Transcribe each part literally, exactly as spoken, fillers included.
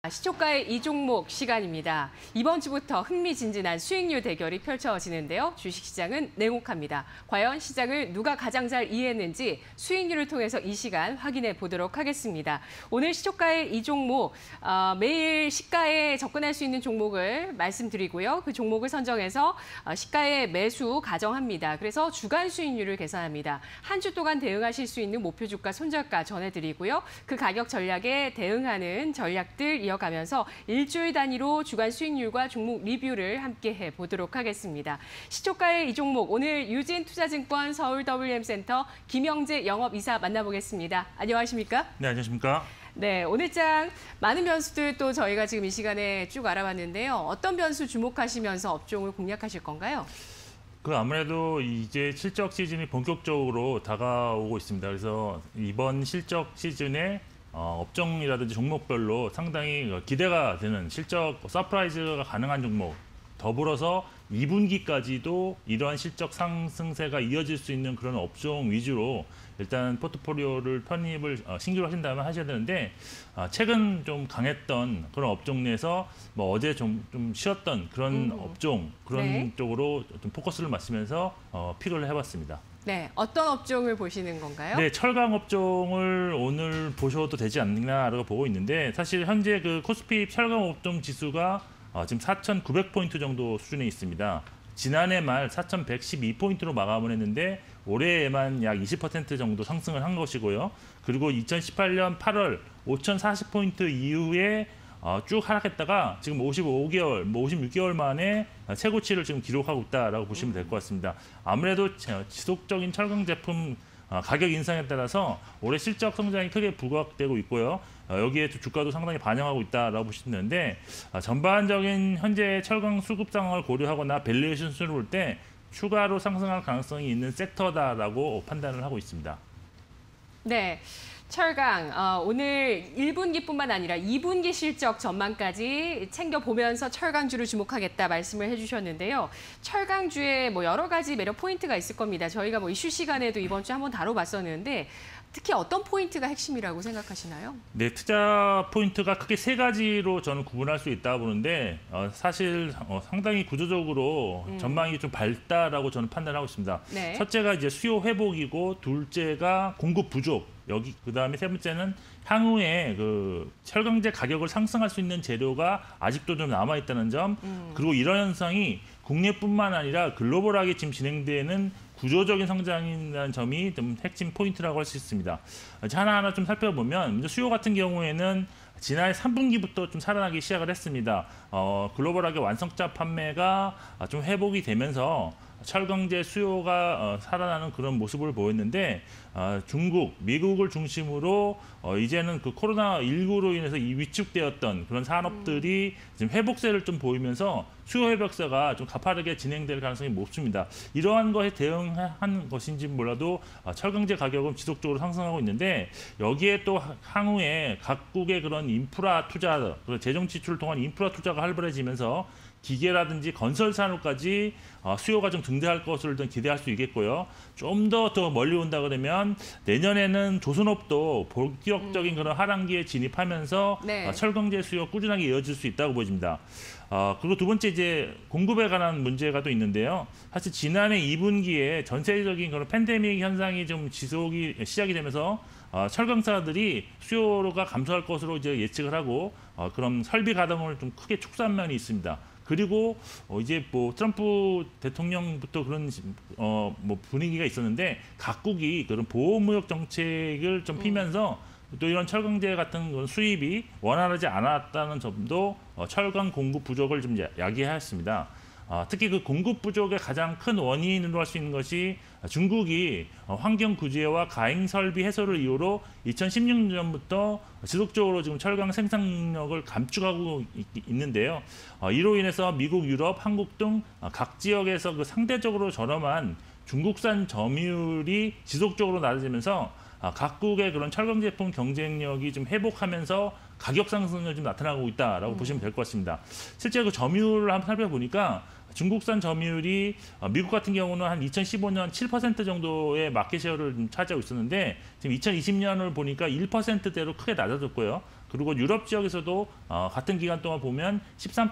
시초가의 이 종목 시간입니다. 이번 주부터 흥미진진한 수익률 대결이 펼쳐지는데요. 주식시장은 냉혹합니다. 과연 시장을 누가 가장 잘 이해했는지 수익률을 통해서 이 시간 확인해 보도록 하겠습니다. 오늘 시초가의 이 종목, 어, 매일 시가에 접근할 수 있는 종목을 말씀드리고요. 그 종목을 선정해서 어, 시가에 매수 가정합니다. 그래서 주간 수익률을 계산합니다. 한 주 동안 대응하실 수 있는 목표 주가, 손절가 전해드리고요. 그 가격 전략에 대응하는 전략들 이어가면서 일주일 단위로 주간 수익률과 종목 리뷰를 함께 해보도록 하겠습니다. 시초가의 이 종목, 오늘 유진투자증권 서울 더블유엠센터 김영재 영업이사 만나보겠습니다. 안녕하십니까? 네, 안녕하십니까? 네, 오늘장 많은 변수들 또 저희가 지금 이 시간에 쭉 알아봤는데요. 어떤 변수 주목하시면서 업종을 공략하실 건가요? 그 아무래도 이제 실적 시즌이 본격적으로 다가오고 있습니다. 그래서 이번 실적 시즌에 어, 업종이라든지 종목별로 상당히 기대가 되는 실적 서프라이즈가 가능한 종목, 더불어서 이 분기까지도 이러한 실적 상승세가 이어질 수 있는 그런 업종 위주로 일단 포트폴리오를 편입을 어, 신규로 하신다면 하셔야 되는데, 어, 최근 좀 강했던 그런 업종 내에서 뭐 어제 좀, 좀 쉬었던 그런 음. 업종, 그런 네. 쪽으로 좀 포커스를 맞추면서 어, 픽을 해봤습니다. 네, 어떤 업종을 보시는 건가요? 네, 철강 업종을 오늘 보셔도 되지 않나라고 보고 있는데, 사실 현재 그 코스피 철강 업종 지수가 어, 지금 사천구백 포인트 정도 수준에 있습니다. 지난해 말 사천백십이 포인트로 마감을 했는데 올해에만 약 이십 퍼센트 정도 상승을 한 것이고요. 그리고 이천십팔 년 팔월 오천사십 포인트 이후에 어, 쭉 하락했다가 지금 오십오 개월, 뭐 오십육 개월 만에 최고치를 지금 기록하고 있다라고 보시면 될 것 같습니다. 아무래도 지속적인 철강 제품 어, 가격 인상에 따라서 올해 실적 성장이 크게 부각되고 있고요. 어, 여기에 주가도 상당히 반영하고 있다라고 보시는데, 어, 전반적인 현재 철강 수급 상황을 고려하거나 밸류에이션 수를 볼 때 추가로 상승할 가능성이 있는 섹터다라고 판단을 하고 있습니다. 네. 철강, 어, 오늘 일 분기뿐만 아니라 이 분기 실적 전망까지 챙겨보면서 철강주를 주목하겠다 말씀을 해주셨는데요. 철강주에 뭐 여러 가지 매력 포인트가 있을 겁니다. 저희가 뭐 이슈 시간에도 이번 주에 한번 다뤄봤었는데 특히 어떤 포인트가 핵심이라고 생각하시나요? 네, 투자 포인트가 크게 세 가지로 저는 구분할 수 있다고 보는데, 어, 사실 어, 상당히 구조적으로 음. 전망이 좀 밝다라고 저는 판단하고 있습니다. 네. 첫째가 이제 수요 회복이고, 둘째가 공급 부족. 여기 그다음에 세 번째는 향후에 그 철강제 가격을 상승할 수 있는 재료가 아직도 좀 남아 있다는 점. 음. 그리고 이런 현상이 국내뿐만 아니라 글로벌하게 지금 진행되는 구조적인 성장이라는 점이 좀 핵심 포인트라고 할 수 있습니다. 하나하나 좀 살펴보면 수요 같은 경우에는 지난해 삼 분기부터 좀 살아나기 시작을 했습니다. 어, 글로벌하게 완성차 판매가 좀 회복이 되면서 철강제 수요가 어, 살아나는 그런 모습을 보였는데, 어, 중국, 미국을 중심으로 어, 이제는 그 코로나 십구로 인해서 이 위축되었던 그런 산업들이 지금 회복세를 좀 보이면서 수요 회복세가 좀 가파르게 진행될 가능성이 높습니다. 이러한 것에 대응한 것인지 몰라도 어, 철강제 가격은 지속적으로 상승하고 있는데, 여기에 또 향후에 각국의 그런 인프라 투자, 재정 지출을 통한 인프라 투자가 활발해지면서 기계라든지 건설 산업까지 수요가 좀 증대할 것을 좀 기대할 수 있겠고요. 좀 더 더 멀리 온다 그러면 내년에는 조선업도 본격적인 그런 하반기에 진입하면서 네. 철강제 수요 꾸준하게 이어질 수 있다고 보여집니다. 어, 그리고 두 번째 이제 공급에 관한 문제가 또 있는데요. 사실 지난해 이 분기에 전세적인 그런 팬데믹 현상이 좀 지속이 시작이 되면서 어, 철강사들이 수요가 감소할 것으로 이제 예측을 하고 어, 그런 설비 가동을 좀 크게 축소한 면이 있습니다. 그리고 어 이제 뭐 트럼프 대통령부터 그런 어 뭐 분위기가 있었는데, 각국이 그런 보호무역 정책을 좀 피면서 또 이런 철강제 같은 그런 수입이 원활하지 않았다는 점도 어 철강 공급 부족을 좀 야기하였습니다. 어, 특히 그 공급 부족의 가장 큰 원인으로 할 수 있는 것이 중국이 환경 구제와 가행 설비 해소를 이유로 이천십육 년부터 지속적으로 지금 철강 생산력을 감축하고 있, 있는데요. 어, 이로 인해서 미국, 유럽, 한국 등 각 지역에서 그 상대적으로 저렴한 중국산 점유율이 지속적으로 낮아지면서 각국의 그런 철강 제품 경쟁력이 좀 회복하면서 가격 상승이 좀 나타나고 있다라고 음. 보시면 될 것 같습니다. 실제 그 점유율을 한번 살펴보니까 중국산 점유율이 미국 같은 경우는 한 이천십오 년 칠 퍼센트 정도의 마켓 셰어를 차지하고 있었는데, 지금 이천이십 년을 보니까 일 퍼센트대로 크게 낮아졌고요. 그리고 유럽 지역에서도 어, 같은 기간 동안 보면 십삼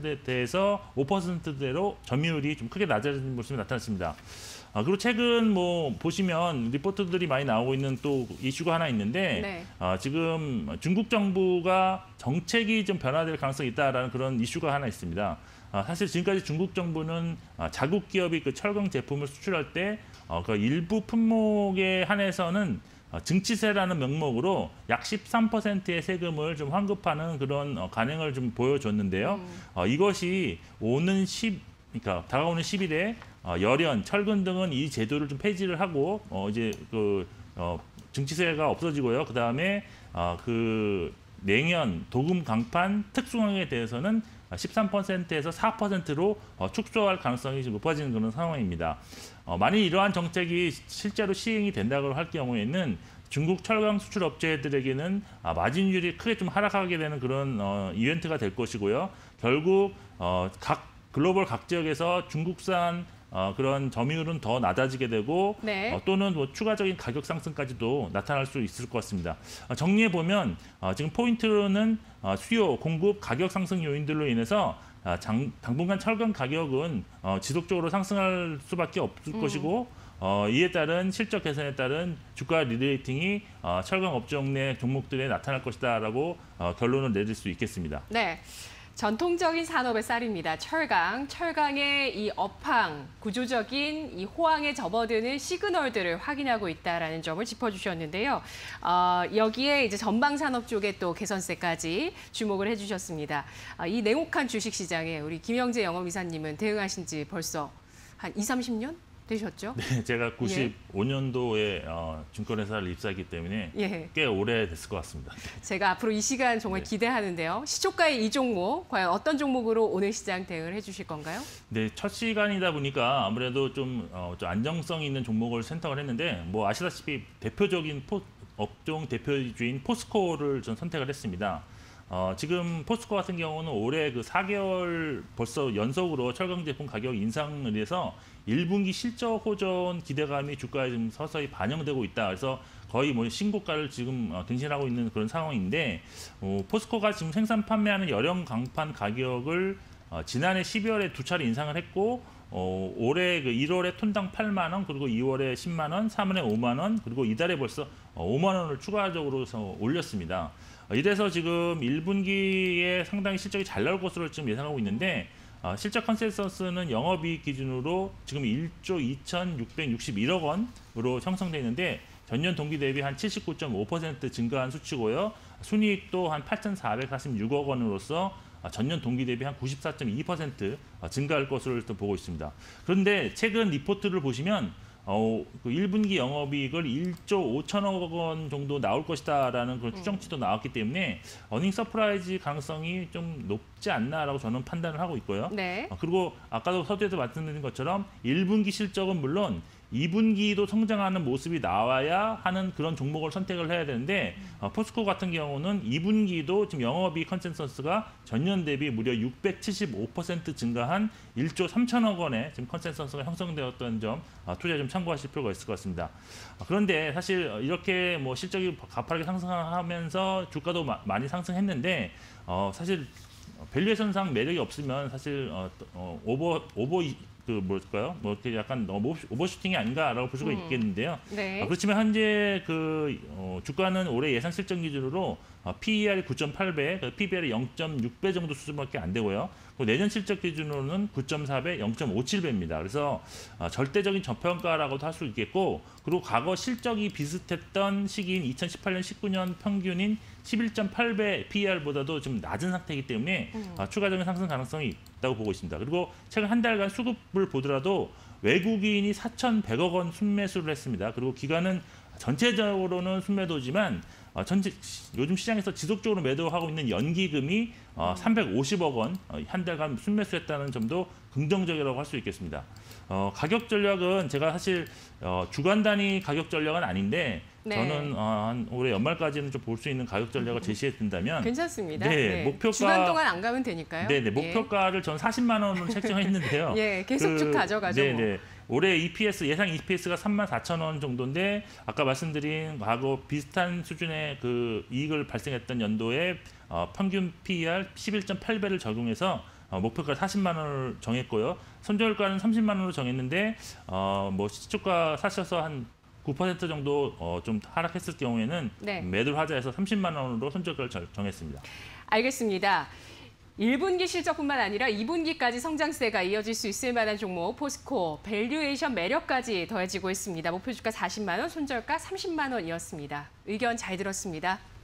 퍼센트대에서 오 퍼센트대로 점유율이 좀 크게 낮아진 모습이 나타났습니다. 아, 그리고 최근 뭐 보시면 리포트들이 많이 나오고 있는 또 이슈가 하나 있는데 네. 아, 지금 중국 정부가 정책이 좀 변화될 가능성이 있다라는 그런 이슈가 하나 있습니다. 아, 사실 지금까지 중국 정부는 아, 자국 기업이 그 철강 제품을 수출할 때 어, 그 일부 품목에 한해서는 어, 증치세라는 명목으로 약 십삼 퍼센트의 세금을 좀 환급하는 그런 어, 관행을 좀 보여줬는데요. 음. 어, 이것이 오는 십 그러니까 다가오는 십 일에 어, 열연, 철근 등은 이 제도를 좀 폐지를 하고 어, 이제 그 어, 증치세가 없어지고요. 그 다음에 어, 그 냉연, 도금, 강판, 특수강에 대해서는 십삼 퍼센트에서 사 퍼센트로 어, 축소할 가능성이 좀 높아지는 그런 상황입니다. 어, 만일 이러한 정책이 실제로 시행이 된다고 할 경우에는 중국 철강 수출 업체들에게는 아, 마진율이 크게 좀 하락하게 되는 그런 어, 이벤트가 될 것이고요. 결국 어, 각 글로벌 각 지역에서 중국산 어, 그런 점유율은 더 낮아지게 되고 네. 어, 또는 뭐 추가적인 가격 상승까지도 나타날 수 있을 것 같습니다. 어, 정리해 보면 어, 지금 포인트는 어, 수요, 공급, 가격 상승 요인들로 인해서 아, 장, 당분간 철강 가격은 어, 지속적으로 상승할 수밖에 없을 음. 것이고 어, 이에 따른 실적 개선에 따른 주가 리레이팅이 어, 철강 업종 내 종목들에 나타날 것이다라고 어, 결론을 내릴 수 있겠습니다. 네. 전통적인 산업의 쌀입니다. 철강, 철강의 이 업황, 구조적인 이 호황에 접어드는 시그널들을 확인하고 있다라는 점을 짚어주셨는데요. 어, 여기에 이제 전방 산업 쪽에 또 개선세까지 주목을 해주셨습니다. 어, 이 냉혹한 주식시장에 우리 김영재 영업이사님은 대응하신 지 벌써 한 이삼십 년 되셨죠? 네, 제가 구십오 년도에 어, 증권회사를 입사했기 때문에 예. 꽤 오래됐을 것 같습니다. 제가 앞으로 이 시간 정말 네. 기대하는데요. 시초가의 이 종목, 과연 어떤 종목으로 오늘 시장 대응을 해주실 건가요? 네, 첫 시간이다 보니까 아무래도 좀, 어, 좀 안정성 있는 종목을 선택을 했는데 뭐 아시다시피 대표적인 포, 업종 대표주인 포스코를 전 선택을 했습니다. 어, 지금 포스코 같은 경우는 올해 그 사 개월 벌써 연속으로 철강 제품 가격 인상을 해서 일 분기 실적 호전 기대감이 주가에 좀 서서히 반영되고 있다. 그래서 거의 뭐 신고가를 지금 갱신하고 있는 그런 상황인데 어, 포스코가 지금 생산 판매하는 열형 강판 가격을 어, 지난해 십이월에 두 차례 인상을 했고 어, 올해 그 일월에 톤당 팔만 원, 그리고 이월에 십만 원, 삼월에 오만 원, 그리고 이달에 벌써 오만 원을 추가적으로 올렸습니다. 이래서 지금 일 분기에 상당히 실적이 잘 나올 것으로 지금 예상하고 있는데 어, 실적 컨센서스는 영업이익 기준으로 지금 일조 이천육백육십일억 원으로 형성되어 있는데 전년 동기 대비 한 칠십구 점 오 퍼센트 증가한 수치고요. 순이익도 한 팔천사백사십육억 원으로서 전년 동기 대비 한 구십사 점 이 퍼센트 증가할 것으로 보고 있습니다. 그런데 최근 리포트를 보시면 어, 그 일 분기 영업이익을 일조 오천억 원 정도 나올 것이다라는 그런 추정치도 나왔기 때문에 어닝 서프라이즈 가능성이 좀 높지 않나라고 저는 판단을 하고 있고요. 네. 어, 그리고 아까도 서두에서 말씀드린 것처럼 일 분기 실적은 물론 이 분기도 성장하는 모습이 나와야 하는 그런 종목을 선택을 해야 되는데 어, 포스코 같은 경우는 이 분기도 지금 영업이익 컨센서스가 전년 대비 무려 육백칠십오 퍼센트 증가한 일조 삼천억 원의 지금 컨센서스가 형성되었던 점 어, 투자에 좀 참고하실 필요가 있을 것 같습니다. 어, 그런데 사실 이렇게 뭐 실적이 가파르게 상승하면서 주가도 마, 많이 상승했는데 어, 사실 밸류에이션상 매력이 없으면 사실 어, 어, 오버 오버 그 뭘까요? 뭐 이렇게 약간 너무 오버슈팅이 아닌가라고 볼 수가 음. 있겠는데요. 네. 어, 그렇지만 현재 그 어, 주가는 올해 예상 실적 기준으로 어, 피이알이 구 점 팔 배, 피비알이 영 점 육 배 정도 수준밖에 안 되고요. 그리고 내년 실적 기준으로는 구 점 사 배, 영 점 오칠 배입니다. 그래서 어, 절대적인 저평가라고도 할 수 있겠고, 그리고 과거 실적이 비슷했던 시기인 이천십팔 년, 십구 년 평균인 십일 점 팔 배 피이알보다도 좀 낮은 상태이기 때문에 음. 어, 추가적인 상승 가능성이 있다고 보고 있습니다. 그리고 최근 한 달간 수급을 보더라도 외국인이 사천백억 원 순매수를 했습니다. 그리고 기관은 전체적으로는 순매도지만 어, 전체 요즘 시장에서 지속적으로 매도하고 있는 연기금이 어, 삼백오십억 원 어, 한 달간 순매수했다는 점도 긍정적이라고 할 수 있겠습니다. 어, 가격 전략은 제가 사실 어, 주간 단위 가격 전략은 아닌데 네. 저는 어, 한 올해 연말까지는 좀 볼 수 있는 가격 전략을 제시해 든다면 괜찮습니다. 네, 네. 목표가 주간 동안 안 가면 되니까요. 네네 목표가를 전 사십만 원으로 책정했는데요. 예, 계속 그, 쭉 가져가죠. 네네 올해 이피에스 예상 이피에스가 삼만 사천 원 정도인데 아까 말씀드린 과거 비슷한 수준의 그 이익을 발생했던 연도에 어, 평균 피이알 십일 점 팔 배를 적용해서 어, 목표가 사십만 원을 정했고요. 손절가는 삼십만 원으로 정했는데 어, 뭐 시초가 사셔서 한 구 퍼센트 정도 어, 좀 하락했을 경우에는 네. 매도를 하자해서 삼십만 원으로 손절가를 정했습니다. 알겠습니다. 일 분기 실적뿐만 아니라 이 분기까지 성장세가 이어질 수 있을 만한 종목 포스코 밸류에이션 매력까지 더해지고 있습니다. 목표 주가 사십만 원, 손절가 삼십만 원이었습니다. 의견 잘 들었습니다.